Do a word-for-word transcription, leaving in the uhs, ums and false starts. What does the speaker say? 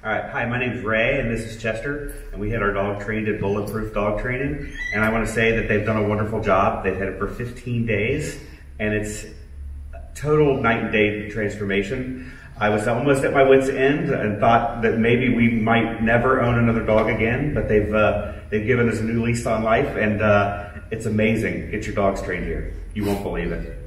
All right, hi, my name's Ray and this is Chester, and we had our dog trained at Bulletproof Dog Training, and I want to say that they've done a wonderful job. They've had it for fifteen days, and it's a total night and day transformation. I was almost at my wit's end and thought that maybe we might never own another dog again, but they've uh, they've given us a new lease on life, and uh, it's amazing. Get your dogs trained here. You won't believe it.